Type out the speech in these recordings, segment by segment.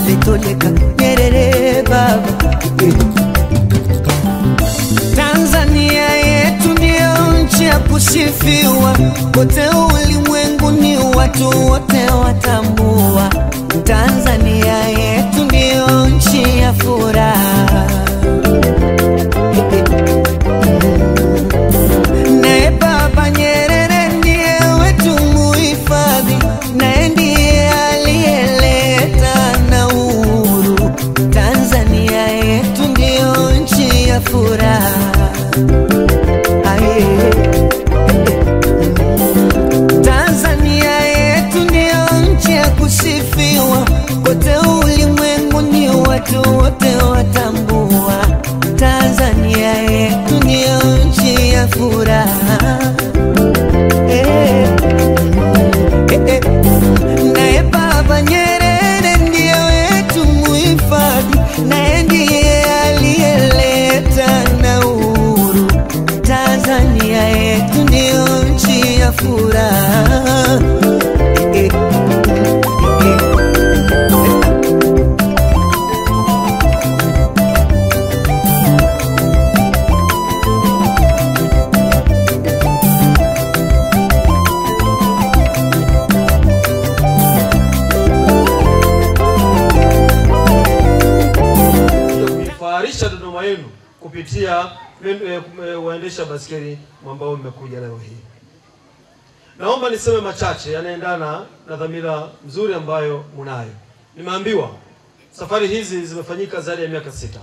alitoleka Nyerere baba. Tanzania yetu ndio nchi ya kusifiwa, kote ulimwenguni watu wote watambua. Tanzania yetu ndio nchi ya furaha. Nae Baba Nyerere ndiye wetu muhifadhi, nae ndiye aliyeleta na uhuru. Tanzania yetu ndio nchi ya furaha. Tanzania yetu ndio nchi ya kusifiwa, kote ulimwenguni watu wote watambua. Tanzania yetu ndio nchi ya furaha. Nae Baba Nyerere ndiye wetu muhifadhi, nae ndiye aliyeleta na uhuru. Tanzania yetu ndio nchi ya furaha. Dodoma yenu kupitia waendesha baskeli ambao mmekuja leo hii. Naomba niseme machache yanaendana na dhamira nzuri ambayo mnayo. Nimeambiwa safari hizi zimefanyika zaidi ya miaka 6.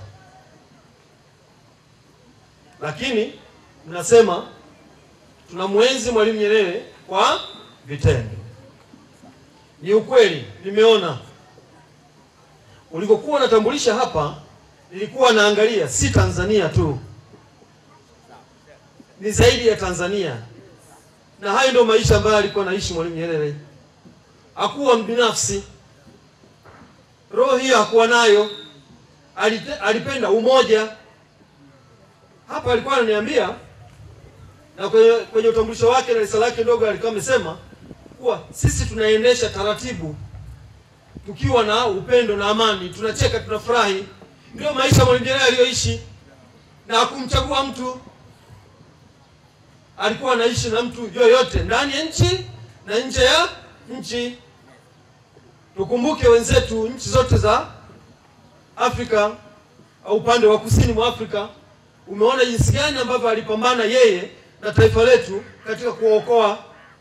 Lakini mnasema tunamwenzi Mwalimu Nyerere kwa vitendo. Ni ukweli, nimeona ulikokuwa unatambulisha hapa, nilikuwa naangalia si Tanzania tu, ni zaidi ya Tanzania. Na hayo ndio maisha ambayo alikuwa anaishi Mwalimu Nyerere. Hakuwa mbinafsi, roho hiyo hakuwa nayo. Alipenda umoja. Hapa alikuwa ananiambia, na kwenye utambulisho wake na risala yake ndogo alikuwa amesema kuwa sisi tunaendesha taratibu tukiwa na upendo na amani, tunacheka, tunafurahi. Ndio maisha Mwalimu Nyerere aliyoishi, na hakumchagua mtu. Alikuwa anaishi na mtu yoyote ndani ya nchi na nje ya nchi. Tukumbuke wenzetu nchi zote za Afrika au upande wa kusini mwa Afrika, umeona jinsi gani ambavyo alipambana yeye na taifa letu katika kuokoa.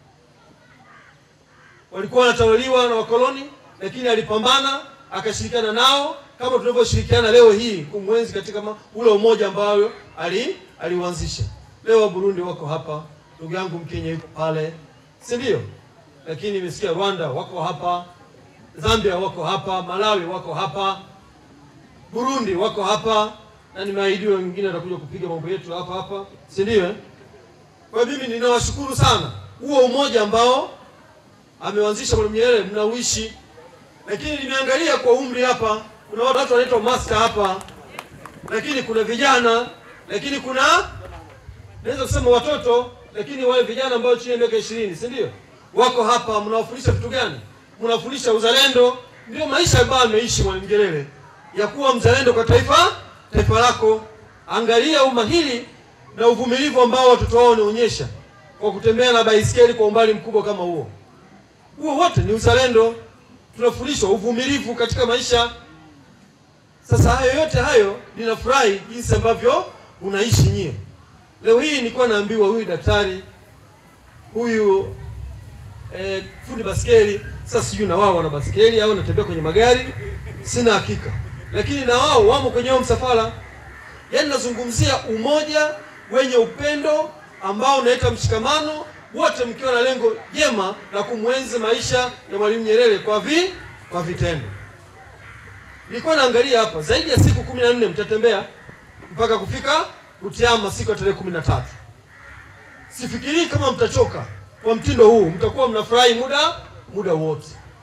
Walikuwa wanatawaliwa na wakoloni, lakini alipambana akashirikiana nao kama tunavyoshirikiana leo hii kumwenzi katika ule umoja ambao aliuanzisha. Leo wa Burundi wako hapa, ndugu yangu Mkenya yuko pale, si ndio? Lakini nimesikia Rwanda wako hapa, Zambia wako hapa, Malawi wako hapa, Burundi wako hapa, na nimeahidiwa wengine watakuja kupiga mambo yetu hapa, si ndio? Kwa mimi ninawashukuru sana. Huo umoja ambao ameuanzisha Mwalimu Nyerere mnauishi. Lakini nimeangalia kwa umri hapa, kuna watu wanaitwa master hapa, lakini kuna vijana, lakini kuna naweza kusema watoto, lakini wale vijana ambao chini ya miaka 20, si ndio? Wako hapa. Mnawafundisha vitu gani? Mnawafundisha uzalendo. Ndio maisha ambayo ameishi Mwalimu Nyerere, ya kuwa mzalendo kwa taifa lako. Angalia umahiri na uvumilivu ambao watoto wao wanaonyesha kwa kutembea na baisikeli kwa umbali mkubwa kama huo. Huo wote ni uzalendo. Tunafundishwa uvumilivu katika maisha. Sasa hayo yote hayo, ninafurahi jinsi ambavyo unaishi nyie. Leo hii nilikuwa naambiwa huyu daktari, huyu fundi baskeli, sasa sijui na wao wana baskeli au wanatembea kwenye magari, sina hakika. Lakini na wao wamo kwenye msafara. Yaani nazungumzia umoja wenye upendo ambao unaleta mshikamano, wote mkiwa na lengo jema la kumwenzi maisha ya Mwalimu Nyerere kwa vitendo. Nilikuwa naangalia hapa zaidi ya siku 14 mtatembea mpaka kufika Butiama siku ya tarehe 13. Sifikiri kama mtachoka kwa mtindo huu, mtakuwa mnafurahi muda wote.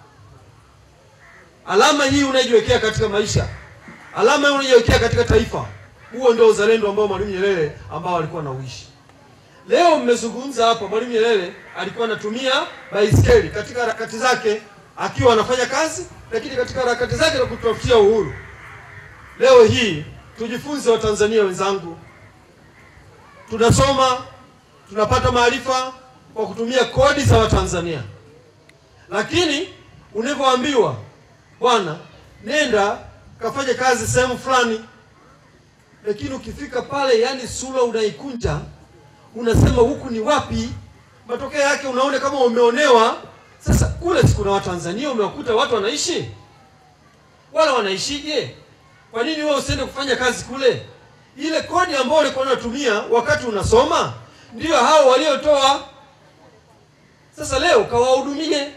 Alama hii unajiwekea katika maisha, alama hii unajiwekea katika taifa. Huo ndio uzalendo ambao Mwalimu Nyerere ambao alikuwa anauishi. Leo mmezungumza hapa, Mwalimu Nyerere alikuwa anatumia baisikeli katika harakati zake, akiwa anafanya kazi lakini katika harakati zake na kutafutia uhuru. Leo hii tujifunze, wa Tanzania wenzangu, tunasoma, tunapata maarifa kwa kutumia kodi za Watanzania. Lakini unavyoambiwa, bwana, nenda kafanye kazi sehemu fulani, lakini ukifika pale, yani sura unaikunja, unasema huku ni wapi? Matokeo yake unaona kama umeonewa. Sasa kule kuna Watanzania umewakuta watu wanaishi, wala wanaishije? Kwa nini wewe usiende kufanya kazi kule? Ile kodi ambayo ulikuwa unatumia wakati unasoma ndio hao waliotoa. Sasa leo kawahudumie.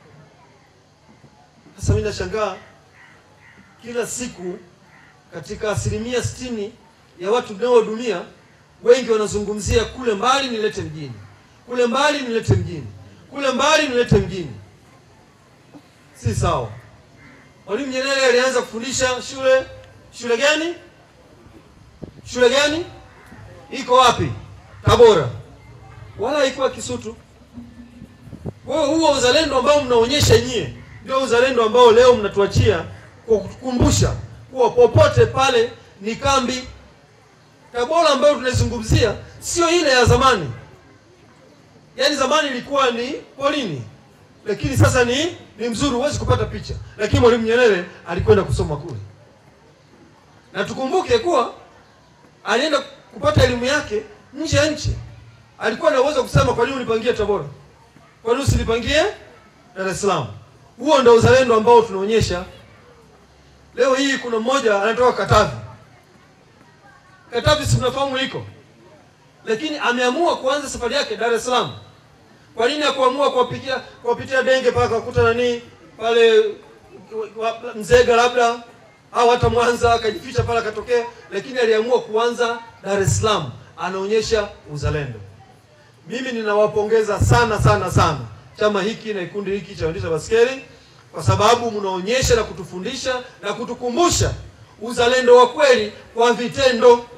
Sasa mimi nashangaa, kila siku katika 60% ya watu tunaohudumia, wengi wanazungumzia kule mbali nilete mjini, kule mbali nilete mjini, kule mbali nilete mjini. Si sawa. Mwalimu Nyerere alianza kufundisha shule gani? Shule gani? Iko wapi? Tabora. Wala iko Kisutu. Wewe huo uzalendo ambao mnaonyesha nyie ndio uzalendo ambao leo mnatuachia kwa kukumbusha kuwa popote pale ni kambi. Tabora ambayo tunazungumzia sio ile ya zamani. Yaani zamani ilikuwa ni polini, lakini sasa ni mzuri, huwezi kupata picha. Lakini Mwalimu Nyerere alikwenda kusoma kule. Na tukumbuke kuwa alienda kupata elimu yake nje ya nchi. Alikuwa na uwezo kusema, kwa nini unipangie Tabora? Kwa nini usinipangie Dar es Salaam? Huo ndio uzalendo ambao tunaonyesha. Leo hii kuna mmoja anatoka Katavi. Katavi si mnafahamu iko. Lakini ameamua kuanza safari yake Dar es Salaam. Kwa nini hakuamua kuwapitia Denge paka kukuta nani pale Mzega labda au hata Mwanza akajificha pale akatokea, lakini aliamua kuanza Dar es Salaam. Anaonyesha uzalendo. Mimi ninawapongeza sana chama hiki na kikundi hiki cha waendesha baskeli, kwa sababu mnaonyesha na kutufundisha na kutukumbusha uzalendo wa kweli kwa vitendo.